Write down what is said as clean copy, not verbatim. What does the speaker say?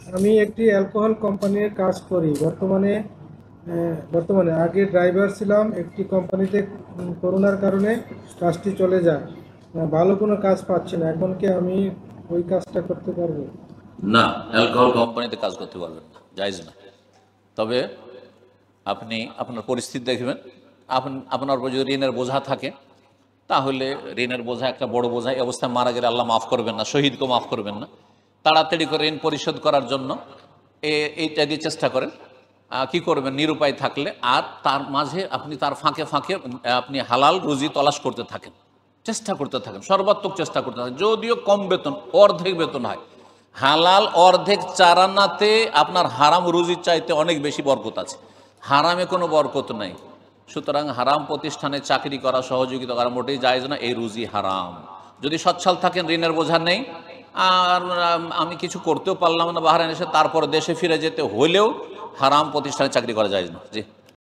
আমি একটি অ্যালকোহল কোম্পানির কাজ করি বর্তমানে আগে ড্রাইভার ছিলাম একটি কোম্পানিতে। করোনার কারণে কাজটি চলে যায়। ভালো কোনো কাজ পাচ্ছি না, এখন কি আমি ওই কাজটা করতে পারবো? না, অ্যালকোহল কোম্পানিতে কাজ করতে পারবেন না, জায়েজ না। তবে আপনি আপনার পরিস্থিতি দেখবেন। আপনার উপর যদি ঋণের বোঝা থাকে, তাহলে ঋণের বোঝা একটা বড় বোঝা, এই অবস্থায় মারা গেলে আল্লাহ মাফ করবেন না, শহীদকেও মাফ করবেন না। তাড়াতাড়ি করে ঋণ পরিশোধ করার জন্য এইটা দিয়ে চেষ্টা করেন। কি করবেন, নিরুপায় থাকলে আর তার মাঝে আপনি তার ফাঁকে ফাঁকে আপনি হালাল রুজি তলাশ করতে থাকেন, চেষ্টা করতে থাকেন, সর্বাত্মক চেষ্টা করতে থাকেন। যদিও কম বেতন, অর্ধেক বেতন হয়, হালাল অর্ধেক চারানাতে আপনার হারাম রুজির চাইতে অনেক বেশি বরকত আছে, হারামে কোনো বরকত নাই। সুতরাং হারাম প্রতিষ্ঠানে চাকরি করা, সহযোগিতা করা মোটেই জায়েজ না, এই রুজি হারাম। যদি সচ্ছল থাকেন, ঋণের বোঝা নেই, আর আমি কিছু করতেও পারলাম না বাহারাইন এসে, তারপর দেশে ফিরে যেতে হলেও হারাম প্রতিষ্ঠানে চাকরি করা যায় না। জি।